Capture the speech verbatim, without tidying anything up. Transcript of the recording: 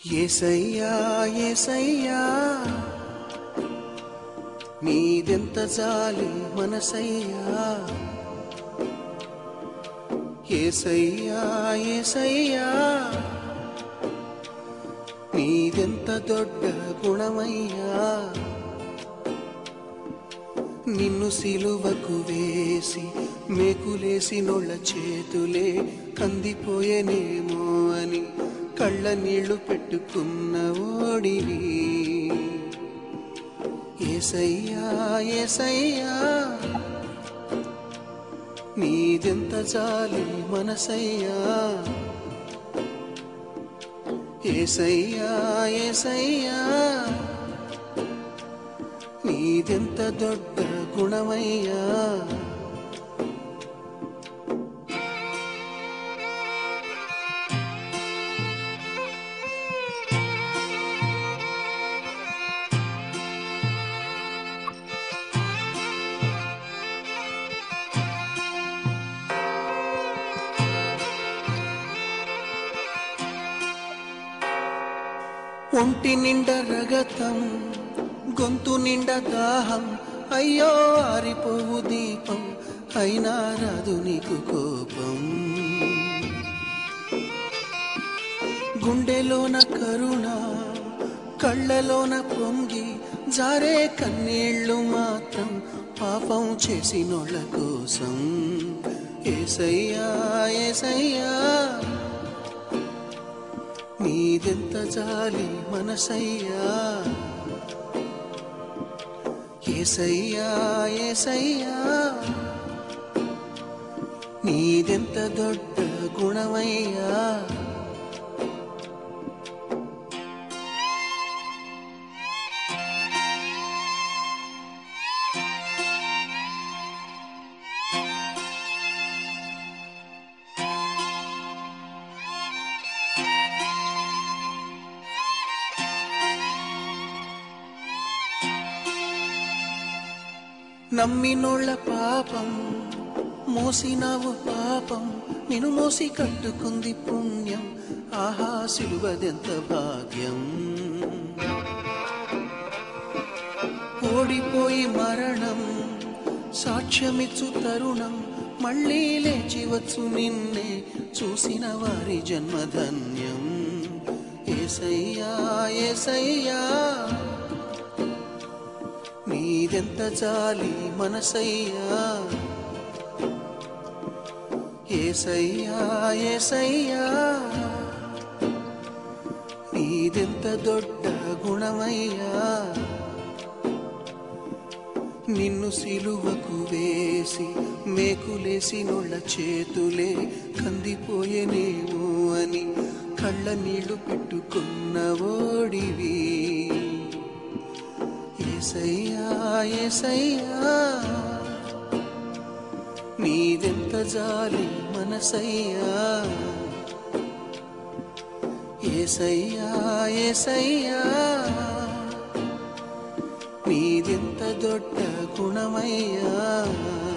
యేసయ్యా యేసయ్యా నీదెంత జాలి మనసయ్యా యేసయ్యా యేసయ్యా నీదెంత దొడ్డ గుణమయ్యా నిన్ను సిలువకు వేసి మేకులేసినోళ్ళ చేతులే కందిపోయేనేమో అని కళ్ళ నీళ్లు పెట్టుకున్న ఓడివి యేసయ్యా యేసయ్యా నీదెంత జాలి మనసయ్యా యేసయ్యా యేసయ్యా నీదెంత దొడ్డ గుణమయ్యా ఒంటి నిండా రగతం గొంతు నిండా దాహం అయ్యో ఆరిపోవు దీపం అయినా రాదు నీకు కోపం గుండెలోన కరుణ కళ్ళలోన పొంగి జారే కన్నీళ్లు మాత్రం పాపం చేసినోళ్ళ కోసం యేసయ్యా యేసయ్యా నీదెంత జాలి మనసయ్యా యేసయ్యా యేసయ్యా నీదెంత దొడ్డ గుణమయ్యా నమ్మినోళ్ళ పాపం మోసినావు పాపం నిన్ను మోసి కట్టుకుంది పుణ్యం ఆహా సిలువదెంత భాగ్యం ఓడిపోయి మరణం సాక్ష్యమిచ్చు తరుణం మళ్ళీ లేచివచ్చు నిన్నే చూసిన వారి జన్మధన్యం యేసయ్యా యేసయ్యా నీదెంత జాలి మనసయ్యా యేసయ్యా యేసయ్యా నీదెంత దొడ్డ గుణమయ్యా నిన్ను సిలువకు వేసి మేకులేసినోళ్ళ చేతులే కందిపోయేనేమో అని కళ్ళ నీళ్లు పెట్టుకున్న ఓడివి యేసయ్యా యేసయ్యా నీదెంత జాలి మనసయ్యా యేసయ్యా యేసయ్యా నీదెంత దొడ్డ గుణమయ్యా